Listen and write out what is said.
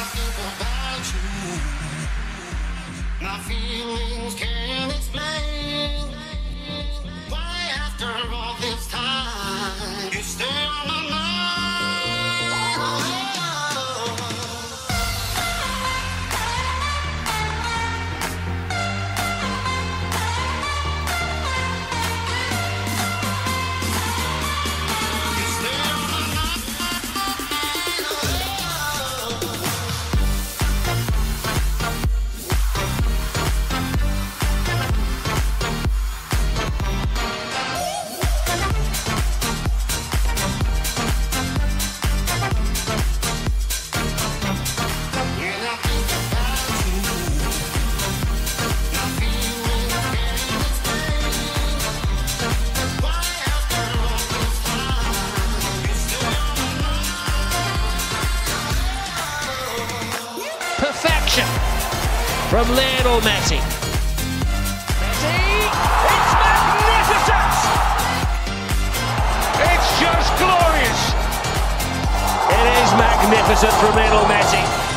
think about you, my feelings can't explain why after all this time you stay on my mind. You stay on my mind. When I think about you, my feelings can't explain why after all this time you stay on my mind. Perfection from Lionel Messi. Messi, it's magnificent! It's just glorious! It is magnificent from Lionel Messi.